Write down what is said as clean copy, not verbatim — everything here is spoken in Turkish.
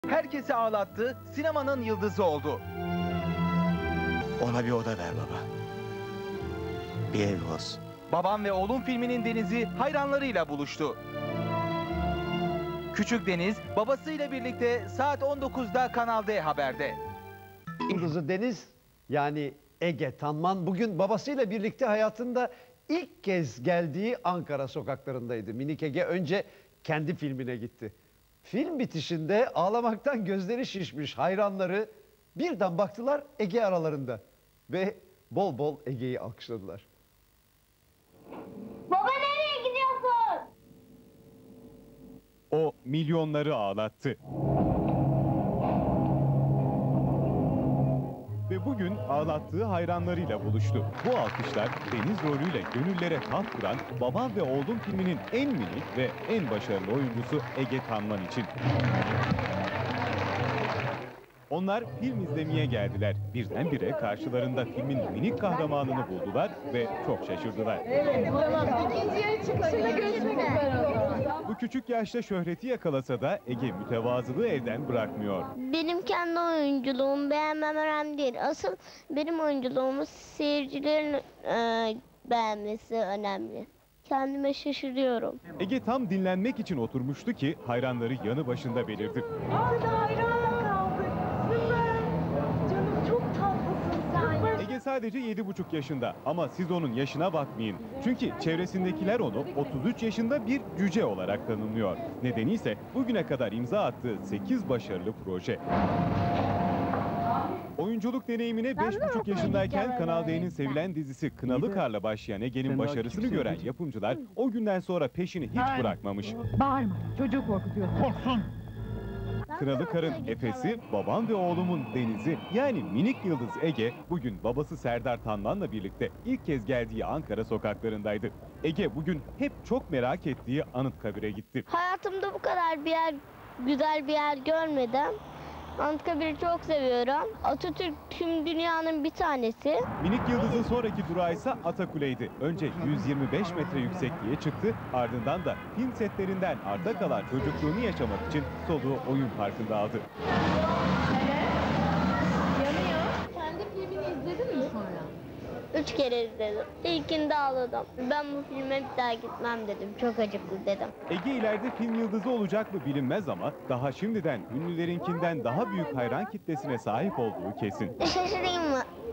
Herkesi ağlattı, sinemanın yıldızı oldu. Ona bir oda ver baba. Bir ev olsun. Babam ve Oğlum filminin Deniz'i hayranlarıyla buluştu. Küçük Deniz babasıyla birlikte saat 19'da Kanal D Haber'de. Yıldızı Deniz yani Ege Tanman bugün babasıyla birlikte hayatında ilk kez geldiği Ankara sokaklarındaydı. Minik Ege önce kendi filmine gitti. Film bitişinde ağlamaktan gözleri şişmiş hayranları birden baktılar Ege aralarında ve bol bol Ege'yi alkışladılar. Baba nereye gidiyorsun? O milyonları ağlattı. Ve bugün ağlattığı hayranlarıyla buluştu. Bu alkışlar Deniz rolüyle gönüllere taht kuran Babam ve Oğlum filminin en minik ve en başarılı oyuncusu Ege Tanman için. Onlar film izlemeye geldiler. Birdenbire karşılarında filmin minik kahramanını buldular ve çok şaşırdılar. İkinci yarı çıkışında görüşmek üzere. Bu küçük yaşta şöhreti yakalasa da Ege mütevazılığı elden bırakmıyor. Benim kendi oyunculuğumu beğenmem önemli değil. Asıl benim oyunculuğumu seyircilerin beğenmesi önemli. Kendime şaşırıyorum. Ege tam dinlenmek için oturmuştu ki hayranları yanı başında belirdi. Orada hayranla kaldık. Süper. Canım çok tatlısın sen. Ege sadece 7,5 yaşında ama siz onun yaşına bakmayın. Çünkü çevresindekiler onu 33 yaşında bir cüce olarak tanımlıyor. Nedeni ise bugüne kadar imza attığı 8 başarılı proje. Oyunculuk deneyimine 5,5 yaşındayken Kanal D'nin sevilen dizisi Kınalı Kar'la başlayan Ege'nin başarısını gören yapımcılar o günden sonra peşini hiç bırakmamış. Bağırma, çocuğu korkutuyorsun. Korksun. Kınalı Kar'ın efesi, Babam ve Oğlumun Deniz'i yani minik yıldız Ege bugün babası Serdar Tanman'la birlikte ilk kez geldiği Ankara sokaklarındaydı. Ege bugün hep çok merak ettiği Anıtkabir'e gitti. Hayatımda bu kadar bir yer, güzel bir yer görmedim. Anıtkabir'i çok seviyorum. Atatürk tüm dünyanın bir tanesi. Minik Yıldız'ın sonraki durağı ise Atakule'ydi. Önce 125 metre yüksekliğe çıktı, ardından da film setlerinden arta kalan çocukluğunu yaşamak için soluğu oyun parkında aldı. Kendi filmini izledin mi sonra? 3 kere izledim. İlkinde ağladım. Ben bu filme bir daha gitmem dedim. Çok acıklı dedim. Ege ileride film yıldızı olacak mı bilinmez ama daha şimdiden ünlülerinkinden daha büyük hayran kitlesine sahip olduğu kesin. Şaşırayım mı?